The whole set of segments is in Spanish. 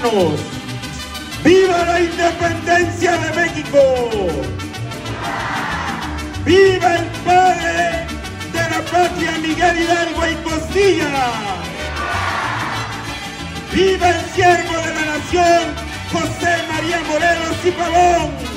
mexicanos. ¡Viva la independencia de México! ¡Viva el padre de la patria, Miguel Hidalgo y Costilla! ¡Viva el siervo de la nación, José María Morelos y Pavón!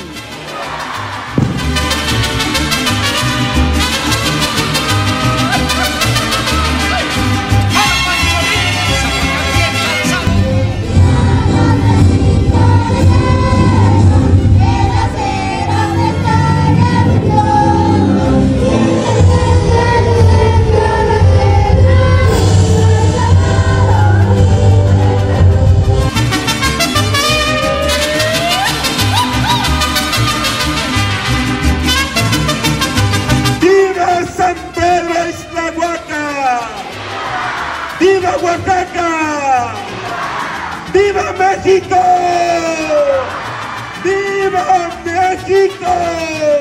¡Viva Oaxaca! ¡Viva México! ¡Viva México!